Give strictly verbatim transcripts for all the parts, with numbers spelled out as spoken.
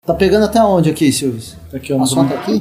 Tá pegando até onde aqui, Silvio? Aqui, ó. Assunto aqui?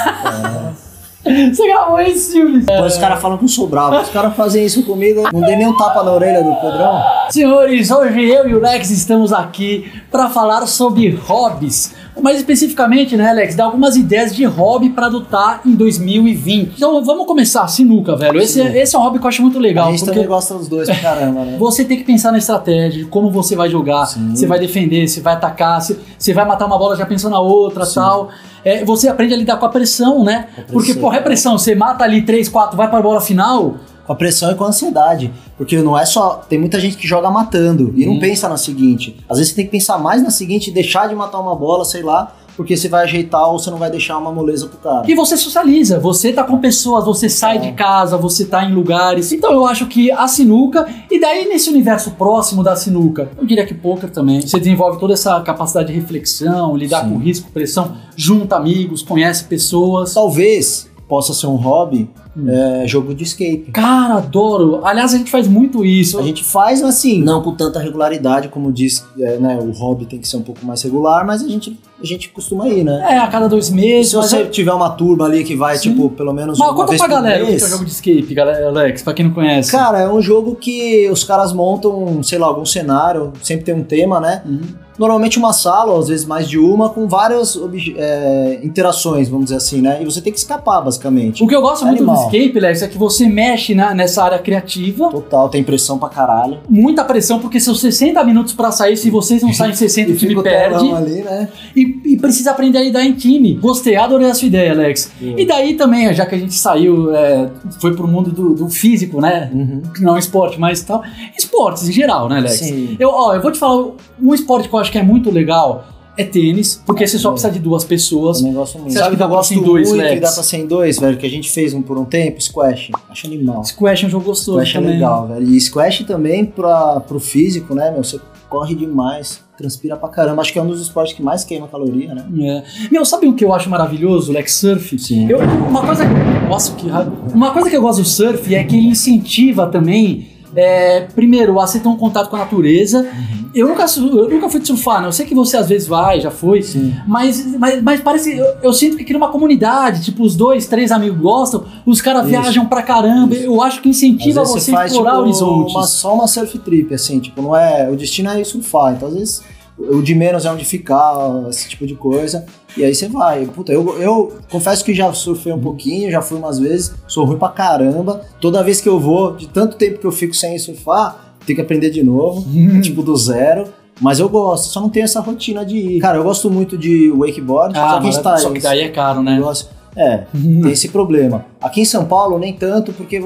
É. Você gravou isso, Silvio? Depois os caras falam que eu sou bravo. Os caras fazem isso comigo. Não dei nem um tapa na orelha do Pedrão. Senhores, hoje eu e o Lex estamos aqui para falar sobre hobbies. Mais especificamente, né, Alex, dar algumas ideias de hobby para adotar em dois mil e vinte. Então vamos começar, sinuca, velho. Esse, Sinuca. esse é um hobby que eu acho muito legal. A gente porque também gosta dos dois pra caramba, né? você tem que pensar na estratégia, de como você vai jogar, Sim. você vai defender, você vai atacar, você, você vai matar uma bola já pensando na outra e tal. É, você aprende a lidar com a pressão, né? A pressão, porque, porra, é pressão. Você mata ali três, quatro, vai pra bola final. Com a pressão e com a ansiedade. Porque não é só... Tem muita gente que joga matando e Hum. não pensa na seguinte. Às vezes você tem que pensar mais na seguinte e deixar de matar uma bola, sei lá, porque você vai ajeitar ou você não vai deixar uma moleza pro cara. E você socializa, você tá com pessoas, você sai de casa, você tá em lugares. Então eu acho que a sinuca, e daí nesse universo próximo da sinuca, eu diria que poker também, você desenvolve toda essa capacidade de reflexão, lidar Sim. com risco, pressão, junta amigos, conhece pessoas. Talvez possa ser um hobby, Hum. é, jogo de escape. Cara, adoro. Aliás, a gente faz muito isso. A gente faz assim, não com tanta regularidade, como diz, é, né, o hobby tem que ser um pouco mais regular, mas a gente, a gente costuma ir, né? É, a cada dois E meses. se você tiver uma turma ali que vai, Sim. tipo, pelo menos Mas uma conta vez pra por galera o que mês. é o jogo de escape, galera, Alex, pra quem não conhece. Cara, é um jogo que os caras montam, sei lá, algum cenário, sempre tem um tema, né? Uhum. Normalmente uma sala, ou às vezes mais de uma, com várias obje- é, interações, vamos dizer assim, né? E você tem que escapar, basicamente. O que eu gosto É muito animal. do escape, Alex, é que você mexe na, nessa área criativa. Total, tem pressão pra caralho. Muita pressão, porque são sessenta minutos pra sair. Se vocês não saem em sessenta, o time fica perde. telão ali, né? E, e precisa aprender a lidar em time. Gostei, adorei a sua ideia, Alex. Boa. E daí também, já que a gente saiu, é, foi pro mundo do, do físico, né? Uhum. Não esporte, mas tal. Esportes em geral, né, Alex? Sim. Eu, ó, eu vou te falar, um esporte que eu acho que é muito legal é tênis, porque você só bom. precisa de duas pessoas. Também gosto muito. Você acha Sabe que que eu dá pra gosto ser em dois, muito Lex? e dá pra ser em dois, velho? Que a gente fez um por um tempo, squash. Acho animal. Squash é um jogo gostoso Squash é também. legal, velho. E squash também pra, pro físico, né, meu? Você corre demais, transpira pra caramba. Acho que é um dos esportes que mais queima caloria, né? É. Meu, sabe o que eu acho maravilhoso, Lex? Surf? Sim. Eu, uma coisa. Nossa, que raiva. Uma coisa que eu gosto do surf é que ele incentiva também. É, primeiro, a você ter um contato com a natureza. Uhum. Eu, nunca, su- eu nunca fui de surfar, né? Eu sei que você às vezes vai, já foi. Sim. Mas, mas, mas parece. Eu, eu sinto que cria uma comunidade. Tipo, os dois, três amigos gostam, os caras Isso. viajam pra caramba. Eu acho que incentiva Às vezes você você a faz, explorar tipo, horizontes. uma, só uma surf trip, assim, tipo, não é... O destino é ir surfar, então às vezes o de menos é onde ficar, esse tipo de coisa, e aí você vai. Puta, eu, eu confesso que já surfei um pouquinho, já fui umas vezes, sou ruim pra caramba, toda vez que eu vou, de tanto tempo que eu fico sem surfar, tenho que aprender de novo, Hum. tipo do zero. Mas eu gosto, só não tenho essa rotina de ir. Cara, eu gosto muito de wakeboard, Ah, só que a gente tá... só que daí é caro, né? negócio- É, tem esse problema. Aqui em São Paulo, nem tanto, porque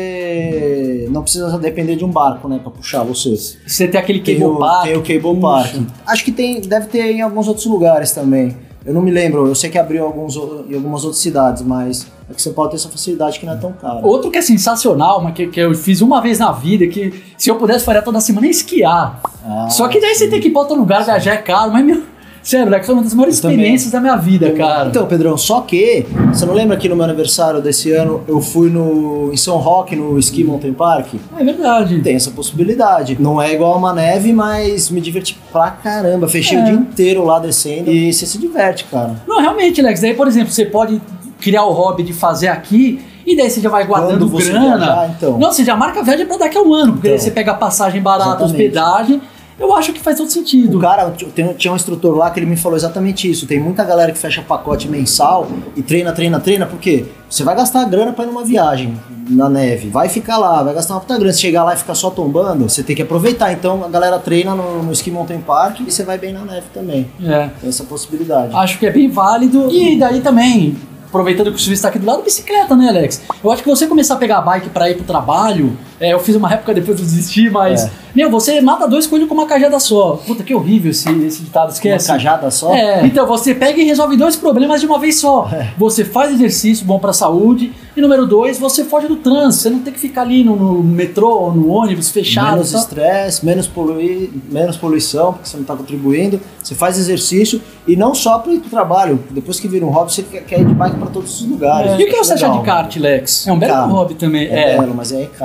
você não precisa depender de um barco, né, pra puxar você. Você tem aquele Tem cable o, park. tem o Cable puxa. Park. Acho que tem, deve ter em alguns outros lugares também. Eu não me lembro, eu sei que abriu alguns, o- em algumas outras cidades, mas aqui em São Paulo tem essa facilidade que não é tão cara. Outro que é sensacional, mas que, que eu fiz uma vez na vida, que se eu pudesse faria toda semana, é esquiar. Ah, Só que daí sim. você tem que ir pra outro lugar, viajar é caro, mas meu. Sério, Lex, foi uma das maiores Eu também. experiências da minha vida, cara. Então, Pedrão, só que, você não lembra que no meu aniversário desse ano eu fui no, em São Roque, no Ski Mountain Park? É verdade. Tem essa possibilidade. Não é igual uma neve, mas me diverti pra caramba. Fechei É. o dia inteiro lá descendo e você se diverte, cara. Não, realmente, Lex, daí, por exemplo, você pode criar o hobby de fazer aqui, e daí você já vai guardando Quando você grana. viajar, então. Não, você já marca a viagem pra daqui a um ano, porque Então. daí você pega passagem barata, Exatamente. hospedagem. Eu acho que faz todo sentido. O cara, tem- tinha um instrutor lá que ele me falou exatamente isso. Tem muita galera que fecha pacote mensal e treina, treina, treina, porque você vai gastar grana pra ir numa viagem na neve, vai ficar lá, vai gastar uma puta grana. Se chegar lá e ficar só tombando, você tem que aproveitar. Então a galera treina no, no Ski Mountain Park e você vai bem na neve também. É. Tem essa possibilidade. Acho que é bem válido. E daí também, aproveitando que o Silvio está aqui do lado, bicicleta, né, Alex? Eu acho que você começar a pegar a bike pra ir pro trabalho, é, eu fiz uma época depois eu desisti, mas... É. Meu, você mata dois coelhos com uma cajada só. Puta, que horrível esse, esse ditado, esquece. Uma cajada só? É, então você pega e resolve dois problemas de uma vez só. É. Você faz exercício bom pra saúde, e número dois, você foge do trânsito. Você não tem que ficar ali no, no metrô ou no ônibus fechado. Menos só. estresse, menos, polui, menos poluição, porque você não está contribuindo. Você faz exercício e não só para ir para o trabalho. Depois que vira um hobby, você quer, quer ir de bike para todos os lugares. É. E o que Acho você acha legal. de kart, Lex? É um belo Cara, hobby também. É, belo, mas é caro, né,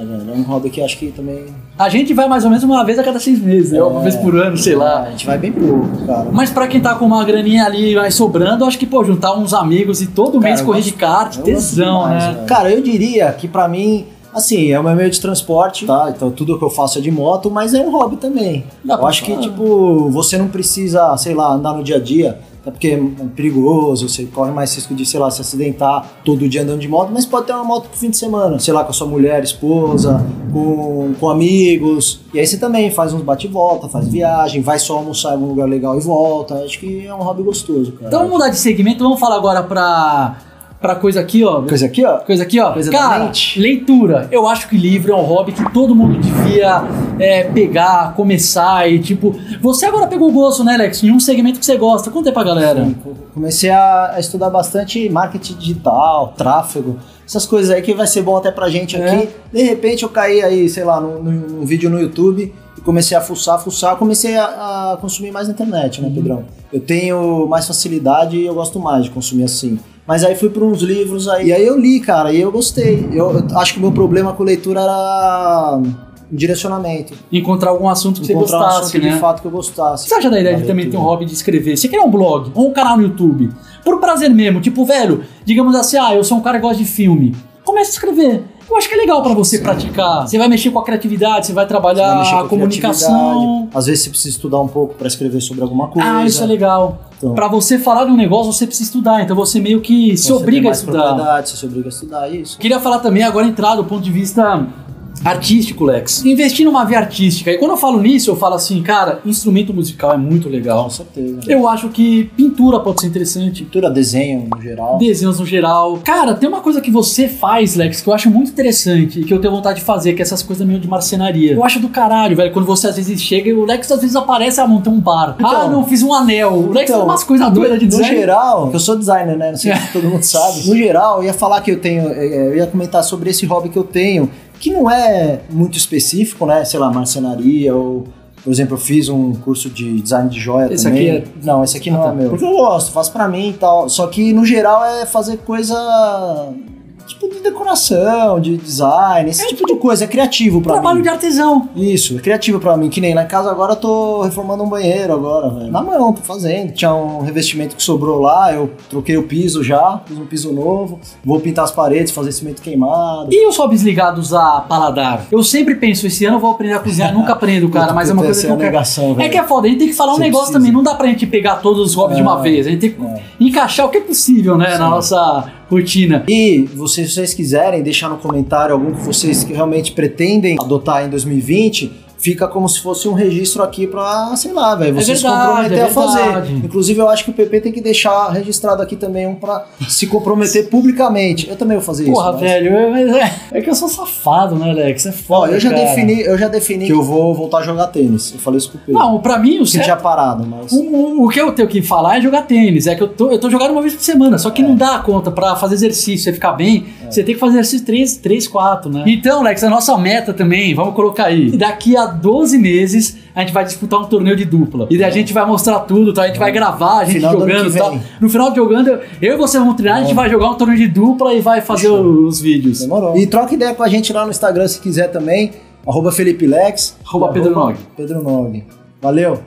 velho. É um hobby que acho que também... A gente vai mais ou menos uma vez a cada seis meses, né? É, Uma vez por ano, sei é, lá. A gente vai bem pouco, cara. Mas pra quem tá com uma graninha ali mais sobrando, acho que, pô, juntar uns amigos e todo Cara, mês eu correr gosto- de kart, eu tesão, gosto demais, né? velho. Cara, eu diria que pra mim, assim, é o meu meio de transporte, tá? Então tudo que eu faço é de moto, mas é um hobby também. Dá Eu pra acho que, falar. tipo, você não precisa, sei lá, andar no dia a dia, até porque é perigoso, você corre mais risco de, sei lá, se acidentar todo dia andando de moto, mas pode ter uma moto pro fim de semana, sei lá, com a sua mulher, esposa, com, com amigos, e aí você também faz uns bate e volta, faz viagem, vai só almoçar em algum lugar legal e volta. Acho que é um hobby gostoso, cara. Então vamos mudar de segmento, vamos falar agora pra, pra coisa aqui, ó. Coisa aqui, ó. Coisa aqui, ó. Coisa da Cara, mente. leitura. Eu acho que livro é um hobby que todo mundo devia é, pegar, começar e tipo... Você agora pegou o gosto, né, Alex? Em um segmento que você gosta. Conta aí pra galera. Sim, comecei a a estudar bastante marketing digital, tráfego, essas coisas aí que vai ser bom até pra gente É. aqui. De repente eu caí aí, sei lá, num, num- num vídeo no YouTube e comecei a fuçar, fuçar, comecei a, a consumir mais na internet, né, Uhum. Pedrão? Eu tenho mais facilidade e eu gosto mais de consumir assim. Mas aí fui por uns livros aí, e aí eu li, cara, e eu gostei. Eu, eu acho que o meu problema com leitura era um direcionamento. Encontrar algum assunto que você Encontrar um gostasse, assunto né? de fato que eu gostasse. Você acha da ideia Da de também ter leitura. um hobby de escrever? Você quer um blog ou um canal no YouTube? Por prazer mesmo, tipo, velho, digamos assim, ah, eu sou um cara que gosta de filme. Comece a escrever. Eu acho que é legal pra você praticar. Você vai mexer com a criatividade, você vai trabalhar Você vai mexer com a comunicação. criatividade. Às vezes você precisa estudar um pouco para escrever sobre alguma coisa. Ah, isso é legal. Então, Pra você falar de um negócio, você precisa estudar. Então você meio que se você tem obriga a mais estudar. propriedade, Você se obriga a estudar, isso. Queria falar também, agora entrar do ponto de vista artístico, Lex. Investir numa via artística. E quando eu falo nisso, eu falo assim, cara, instrumento musical é muito legal. Com certeza. Eu acho que pintura pode ser interessante. Pintura, desenho no geral. Desenhos no geral. Cara, tem uma coisa que você faz, Lex, que eu acho muito interessante e que eu tenho vontade de fazer, que é essas coisas meio de marcenaria. Eu acho do caralho, velho, quando você às vezes chega e o Lex às vezes aparece, ah, montei um bar. Então, ah, não, fiz um anel. O Lex então, faz umas coisas doidas de No design. geral, eu sou designer, né? Não sei se todo mundo sabe. No geral, eu ia falar que eu tenho, é, eu ia comentar sobre esse hobby que eu tenho, que não é muito específico, né? Sei lá, marcenaria ou... Por exemplo, eu fiz um curso de design de joia Esse também. aqui é- Não, esse aqui não Ah, tá. é meu. Porque eu gosto, faço pra mim e tal. Só que, no geral, é fazer coisa... Tipo de decoração, de design, esse tipo de coisa. É criativo pra Trabalho mim. de artesão. Isso, é criativo pra mim. Que nem lá em casa agora eu tô reformando um banheiro agora, velho. Na mão, tô fazendo. Tinha um revestimento que sobrou lá, eu troquei o piso já, fiz um piso novo. Vou pintar as paredes, fazer cimento queimado. E os hobbies ligados a paladar? Eu sempre penso, esse ano eu vou aprender a cozinhar, nunca aprendo, cara, mas é uma Puta, coisa essa que é eu a quero. negação, É velho. que é foda, a gente tem que falar um Você negócio precisa. também, não dá pra gente pegar todos os hobbies de uma É, vez, a gente tem que é. encaixar o que é possível, né, na Sim. nossa rotina. E vocês, se vocês quiserem deixar no comentário algum que vocês que realmente pretendem adotar em dois mil e vinte, fica como se fosse um registro aqui pra, sei lá, velho, vocês se verdade, comprometer é a fazer. verdade. Inclusive, eu acho que o P P tem que deixar registrado aqui também um pra se comprometer publicamente. Eu também vou fazer Porra, isso. mas- velho, eu- mas é, é que eu sou safado, né, Alex? É Ó, foda, eu já cara. defini, eu já defini que eu vou voltar a jogar tênis. Eu falei isso com o Pedro. Não, pra mim, o que certo... tinha parado, mas... O, o- o que eu tenho que falar é jogar tênis. É que eu tô, eu tô jogando uma vez por semana, só que É. não dá conta pra fazer exercício, você ficar bem, você tem que fazer exercício três, três, quatro, né? Então, Lex, a nossa meta também, vamos colocar aí, daqui a doze meses a gente vai disputar um torneio de dupla. E daí a gente vai mostrar tudo, tá? A gente vai gravar, a gente Final do ano jogando que e tal. vem. No final de jogando, eu eu e você vamos treinar, a gente vai jogar um torneio de dupla e vai fazer Fechou. os vídeos. Demorou. E troca ideia com a gente lá no Instagram se quiser também. Arroba Felipe Lex. Arroba e Pedro Nog. Pedro Nog. Valeu.